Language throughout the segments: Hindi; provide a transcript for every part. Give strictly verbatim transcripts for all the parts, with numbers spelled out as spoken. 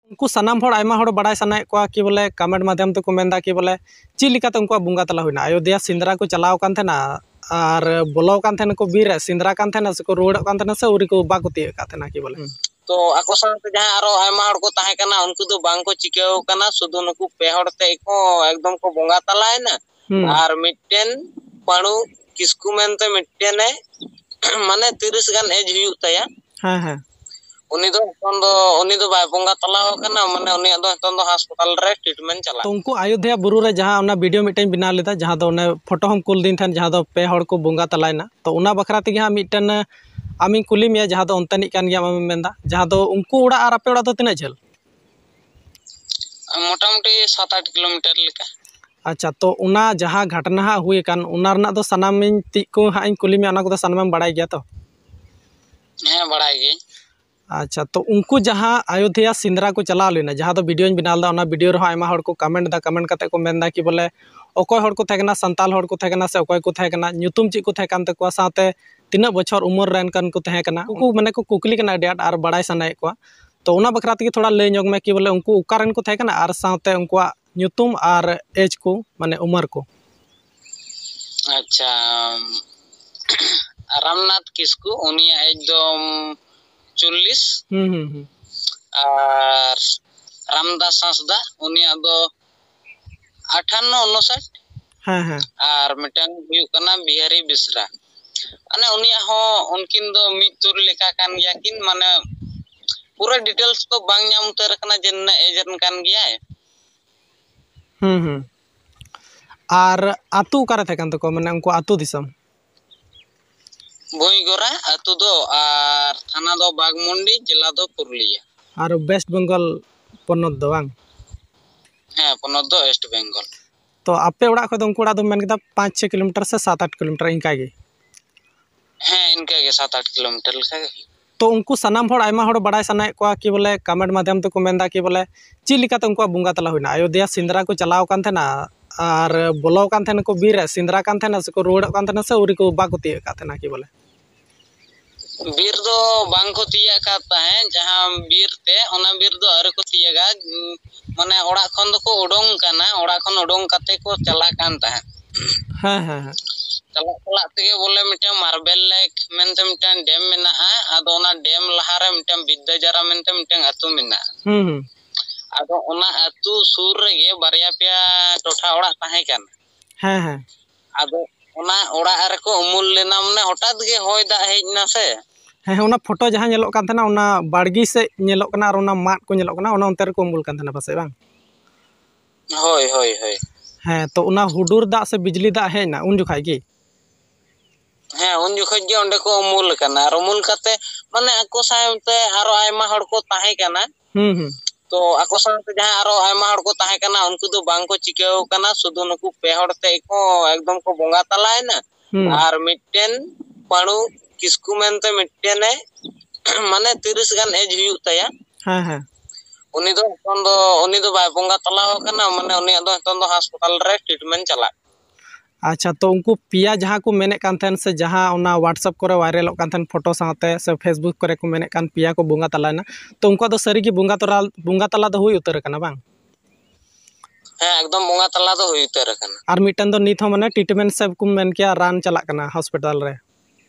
उनको सानाम हर आयमा हर बाडाय सानाय को कि बोले कमेंट माध्यम ते को मेंदा कि बोले ची लिकाते उनको बुंगा तला हुइना अयोध्या सिंदरा को चलाव कान थेना और बोलो कान थेना को बीर सिंदरा कान थेना से को रोड कान थेना से उरी को बाको तिय का थेना कि बोले तो आको साथे जहां आरो आयमा हर को ताहे कना उनको तो बांग को चिकेव कना सुदु नुकु पे हर ते को एकदम को बुंगा तलाय ना और मिटेन पाणु किसकु मेनते मिटेन माने तीस गान एज हुयु तया हां हां उनी दो तन दो उनी दो बाय बुंगा तला हो कना माने उनी दो तन दो अस्पताल रे ट्रीटमेंट चला तो उनको अयोध्या बुरु रे जहां उना वीडियो मिटेन बिना लेदा जहां दो ने फोटो हम कुल दिन थन जहां दो पे हर को बुंगा तलायना तो उना बखरा ते हा मिटेन आमी कुली मिया जहां दो अंतनिक कान गया मामे मेंदा जहां दो उनको उड़ा और आपे उड़ा दो तिना झेल मोटा मोटी सात आठ किलोमीटर लेका। अच्छा तो उना जहां घटना हा हुई कान उना रना दो सनामिन ति को हा इन कुली मिया उना को सनामम बड़ाई गया तो हां बड़ाई गई। अच्छा तो उनको जहां अयोध्या सिंदरा को चला लेना जहां दो वीडियो बिनाल दा उना वीडियो रे आयमा हर को कमेंट दा कमेंट कते को मेंदा कि बोले ओकोय हर को थेकना संताल हर को थेकना से ओकोय को थेकना न्यूतुम ची को थेकन ते को साथे तीना बछर उमर रेन कन को थेकना उनको माने को कुकली कना डेट और बड़ाई सनाय को तो उना बखरा ते थोड़ा ले जोग में कि बोले उनको उकारन को थेकना और साथे उनको न्यूतुम और एज को माने उमर को। अच्छा रामनाथ किसकु उनिया एकदम चल्लिस हम्म हम्म और रामदास हांसदा उनिया दो अठान्न उनसठ हां हां और मिटन हुयु कना बिहारी बिसरा अने उनिया हो उनकिन दो मितुर लेका कान गया किन माने पूरा डिटेल्स तो बांग नाम उतर कना जन्ना एजन कान गया है। हम्म हम्म और आतु करे थे कान तो माने उनको आतु दिसम भुईगोरा आतु दो और थाना दो बागमुंडी जिला दो पुरुलिया और वेस्ट बंगाल पनत दो बांग हां पनत दो वेस्ट बंगाल। तो आपे उड़ा खो उनको उड़ा दो मेन केदा पाँच छह किलोमीटर से सात आठ किलोमीटर इनका गे हां इनका गे सात आठ किलोमीटर लेका गे। तो उनको सनाम हर आयमा हर बाडाय सानाय को कि बोले कमेंट माध्यम ते को मेंदा कि बोले ची लिकाते उनको बुंगा तला हुइना अयोध्या सिंदरा को चलाव कान थेना और बोलो कान थेना को बीर सिंदरा कान थेना से को रोड कान थेना से उरी को बाको तिय का थेना कि बोले बीर दो बांग को तिया का है जहां बीर ते ओना बीर दो अरे को तियगा माने ओड़ा खन दो को उडोंग काना ओड़ा खन उडोंग काते को चला कान ता हां हां हां चला चला ते बोले मिटे मार्बल लेक मेनते मिटे डैम मेना आदो ओना डैम लहारे मिटे विद्याजरा मेनते मिटे अतु मेना हम्म हम्म आदो ओना अतु सुर रे बारिया पिया टोठा ओड़ा ताहे कान हां हां आदो ओना ओड़ा रे को उमुल लेना माने हठात गे होय दा हेजना से हां ओना फोटो जहां नेलो कान थेना ओना बाड़गी से नेलो कना और ओना माट को नेलो कना ओना अंतर को उमुल कान थेना पासे बांग होय होय होय हां तो ओना हुडुर दा से बिजली दा हेना उन जुखाय गे हां उन जुखाय गे ओंडे को उमुल कना और उमुल काते माने आको सायते आरो आयमा हड़ को ताहे कना हम्म हम्म तो आको साथे जहां आरो आयमा हड़ को ताहे कना उनको तो बांग को चिकेव कना सुदु नुकु पे हड़ ते को एकदम को बुंगा तलाय ना और मिटेन पाणु किसकु मेनते मिटेन माने तीस गान एज हुयु तया हां हां उनी दो तन दो उनी दो बाय बुंगा तला हो कना माने उनी दो तन दो अस्पताल रे ट्रीटमेंट चला। अच्छा तो उनको पिया जहां को मेने कान थेन से जहां ओना व्हाट्सएप करे वायरल कान थेन फोटो साथे से फेसबुक करे को मेने कान पिया को बुंगा तलायना तो उनको दो सरी की बुंगा तला बुंगा तला दो हुई उतर कना बांग हां एकदम बुंगा तला दो हुई उतर कना और मिटन दो निथ हो माने ट्रीटमेंट सब को मेन किया रान चला कना हॉस्पिटल रे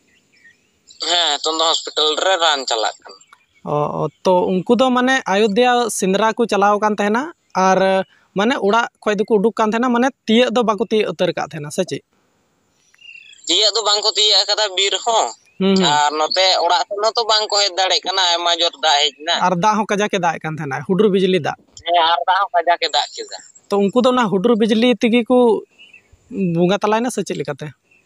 हां तो हॉस्पिटल रे रान चला कना ओ तो उनको दो माने अयोध्या सिंदरा को चलाव कान थेना और माने उड़ा खय दो को उडुक कान थेना माने तिय दो बाको तिय उतर का थेना सची तिय दो बांग को तिय कदा बीर हो और नते उड़ा न तो बांग को हे दाड़े कना आयमा जोर दा हेजना और दा हो कजा के दाए कान थेना हुडुर बिजली दा हे और दा हो कजा के दा केदा तो उनको दो ना हुडुर बिजली तिगी को बुंगा तलायना सची लिकाते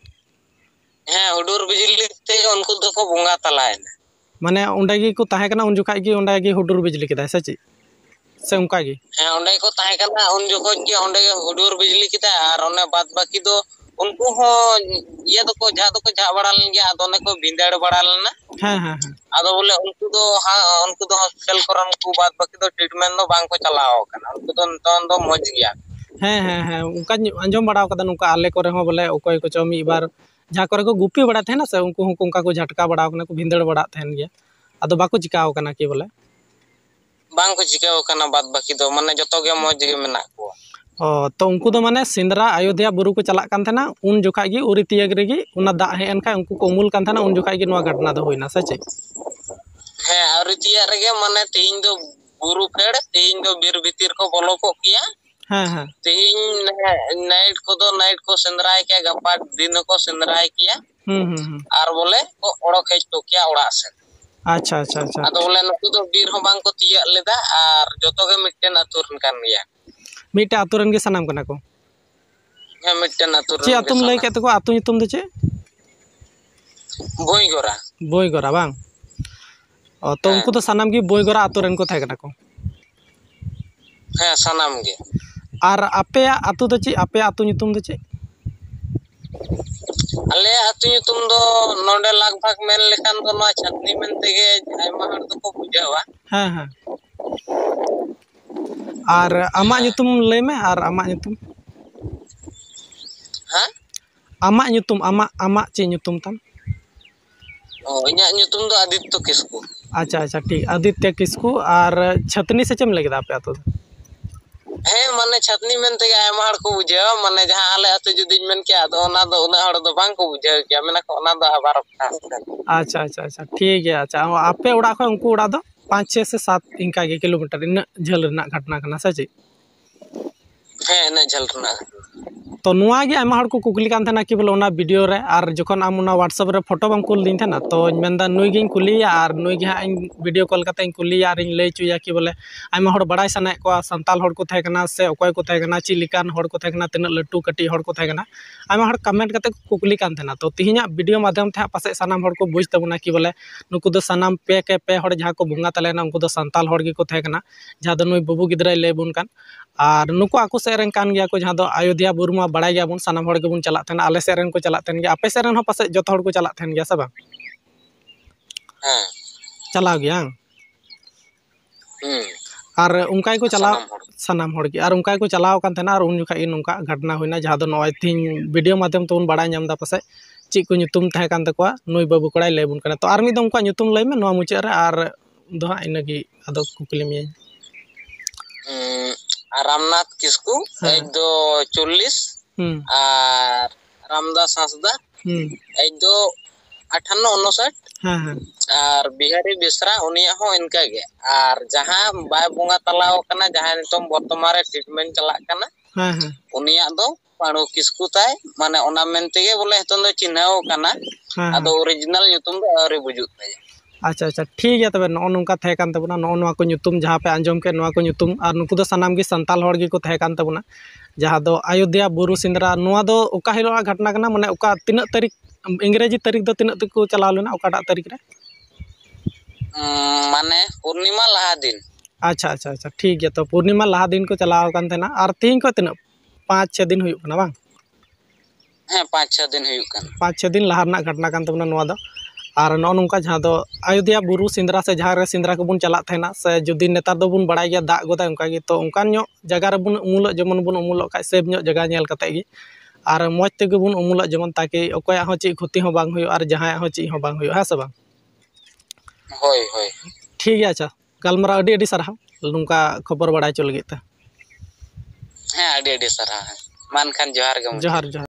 हां हुडुर बिजली ते उनको दो को बुंगा तलायना माने ओंडे गी को ताहे कना उन जुखाय गी ओंडे गी हुडुर बिजली केदा सची से उनका गी हां ओंडे को ताहे कना उन जुखो गे ओंडे हुडुर बिजली केदा और ओने बाद बाकी दो उनको हो ये तो को जा तो को जा बड़ा लन गया आदो ने को भिंदड़ बड़ा लेना हां हां हां आदो बोले उनको दो हां उनको दो हॉस्पिटल करन को बाद बाकी दो ट्रीटमेंट दो बांग को चलाओ कना उनको तो तन दो मज गया हां हां हां उनका अंजम बड़ा कदा उनका आले करे हो बोले ओकोय को चो मी बार जहां करे को गुपी बड़ा थे ना से उनको उनका को झटका बड़ा को भिंदड़ बड़ा थेन गया आदो बाको चिकाओ कना कि बोले bang ko chikaw kana bad baki do mane joto ge moj ge menak ko ओ तो उनको तो माने सिंदरा अयोध्या बुरु को चला कान थना उन जोखा गी उरी तियग रेगी उना दा हे एनका उनको को उमुल कान थना उन जोखा गी नवा घटना दो होइना सचे हे उरी तिया रेगे मने तीन दो बुरु फेड़ तीन दो बीर भीतर को बोलो को किया हां हां तीन नाइट को दो नाइट को सिंदराय के गपा दिन को सिंदराय किया हम्म हम्म आर बोले को ओड़ो खेच तो किया ओड़ा से अच्छा अच्छा अच्छा अदो बोले नुकु दो बीर हो बांग को तिया लेदा आर जतो गे मिटन अतुरन कान गया मिटे आतुरन के सनाम कना को हे मिटन अतुरन चे तुम लई केत को आतु नितुम दे चे बोई गोरा बोई गोरा बांग ओ तो उनको तो सनाम की बोई गोरा आतुरन को थे कना को हे सनाम गे आर आपे आतु दे चे आपे आतु नितुम दे चे अले आतु नितुम दो नोडे लगभग मेन लेखान दो नो छतनी मेन तेगे आयमा हर दो को बुझावा हां हां आर आमा नितुम लई में आर आमा नितुम हां आमा नितुम आमा आमा चे नितुम तम ओ इन्या नितुम दो आदित्य किस्कू अच्छा अच्छा ठीक आदित्य किस्कू आर छतनी से चम लगदा पे आतु हे माने छतनी मेन तेगे आयमा हर को बुझावा माने जहां आले आतु जुदी मेन के आदो ओना दो ओना हर दो बांग को बुझाव के मेना को ओना दो आबार अच्छा अच्छा अच्छा ठीक है अच्छा आपे उड़ा को उनको उड़ा दो पाँच छः से सात इनका के किलोमीटर इन झल रना घटना कना सचे हे ना झल रना तो नुआ गे आमा हर को कुकली कान थना कि बोले ओना वीडियो रे आर जखन आम ओना व्हाट्सएप रे फोटो बम कुल दिन थना तो मेनदा नुई गिन कुलिया आर नुई गे इन वीडियो कॉल कते इन कुलिया आर इन लई चुया कि बोले आमा हर बड़ाई सनाय को संताल हर को थे कना से ओकय को थे कना ची लिकान हर को थे कना तिना लट्टू कटी हर को थे कना आमा हर कमेंट कते कुकली कान थना तो तिहिना वीडियो माध्यम थे पासे सनाम हर को बुझ तबना कि बोले नुकु दो सनाम पे के पे हर जहां को भुंगा तलेना उनको दो संताल हर गे को थे कना जहां दो नुई बाबू गिदराय ले बुन कान आर नुको आको सेरन कान गया को जहां दो अयोध्या बुरुमा बड़ाई गया बुन सनाम हर के बुन चला थना आले सेरन को चला थन गया आपे सेरन हो पासे जतो हर को चला थन गया सब हां चला गया हम आर उनका को चला सनाम हर के आर उनका को चलाव कान थना आर उन जुखा इन उनका घटना होइना जहां दो नय थिन वीडियो माध्यम तो उन बड़ाई नाम दा पासे ची को nyutum थे कान तकवा नुई बाबू कड़ाई ले बुन कना तो आर मी दो उनका nyutum लई में नवा मुचे रे आर दो हा इनगी आदो कुकली में रामनाथ किस्कू एक दो चौलीस और रामदास हंसदा एक दो अठान्न उनसठ और बिहारी बेसरा उनिया हो इनका गे और जहां बाय बुंगा तलाव कना जहां नितम वर्तमान रे ट्रीटमेंट चला कना उनिया दो पाणो किस्कू ताय माने ओना मेनते गे बोले हतन दो चिन्हाव कना आदो ओरिजिनल nyutum दो अरे बुजुत ताय अच्छा अच्छा ठीक है तबे नो नोंका थे कान तबना नो नोआ को nyutum जहां पे अंजम के नोआ को nyutum और नुकु दो सनाम गी संताल हर गी को थे कान तबना जहां दो अयोध्या बुरु सिंदरा नोआ दो ओका हिलो घटना कना माने ओका तिना तारीख इंग्रेजी तारीख दो तिना तक को चला लेना ओकाटा तारीख रे माने पूर्णिमा लहा दिन अच्छा अच्छा अच्छा ठीक है तो पूर्णिमा लहा दिन को चलाव कान थेना और तीन को तिना पाँच छः दिन हुई कना बांग हां पाँच छः दिन हुई कन पाँच छः दिन लहा ना घटना कान तबना नोआ दो और नो नोंका जहां दो अयोध्या बुरु सिंदरा से जहां रे सिंदरा को बुन चला थेना से जुदी नेतार दो बुन बड़ाई गया दाग गोदा उनका गी तो उनकान नो जगह रे बुन उमुल जमन बुन उमुल का सेब नो जगह नेल कते गी और मौज ते बुन उमुल जमन ताकि ओकया हो ची क्षति हो बांग हुई और जहां हो ची हो बांग हुई है सब बांग होय होय ठीक है अच्छा गलमरा अडी अडी सरहा नुंका खबर बड़ाई चल गे ता हां अडी अडी सरहा मान खान जोहार गे जोहार जोहार